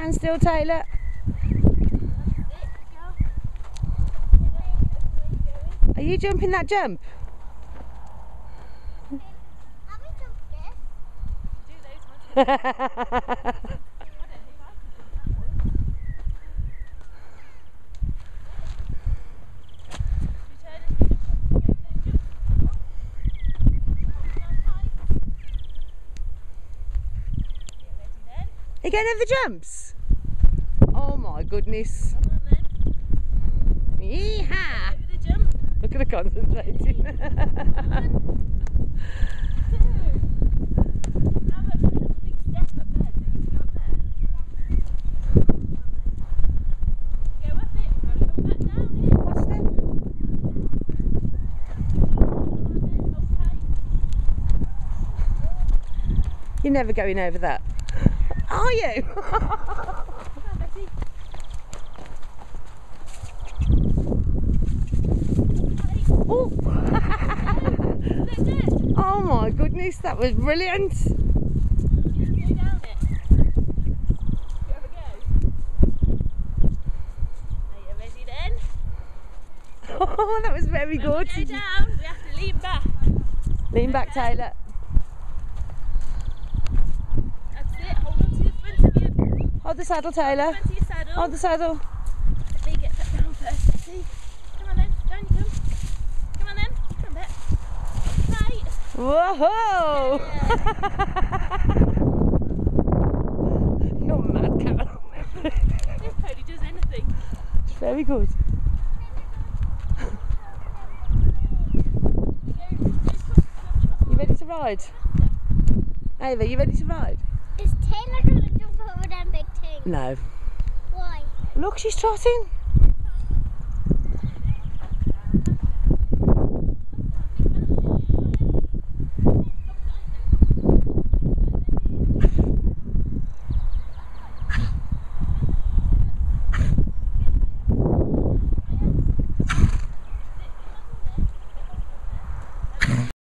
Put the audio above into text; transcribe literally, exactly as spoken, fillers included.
Stand still, Taylor. Are you jumping that jump? Have we jumped this? Are you going over the jumps? Oh my goodness. Come on then. Yeehaw! Over the jump. Look at her concentrating. One, two. How about doing a big step up there? That you can go up there? Go up it. Gotta come back down here. What step? Okay. You're never going over that. Are you? Come on, Betty. Oh. Look, look. Oh my goodness, that was brilliant. Go down it. You have a go. Are you ready then? Oh, that was very When we good. go down, we have to lean back. Lean back, Taylor. That's it. Hold on to the front of you. Hold the saddle, Taylor. Front of your saddle. Hold the saddle. Let me get that down first, Betty. Come on then. Down you come. Come on then. Come on, Bet. Right. Whoa! You're mad, Carol. This pony does anything. Very good. You ready to ride? Ava, you ready to ride? Is Taylor going to jump over them big things? No. Why? Look, she's trotting.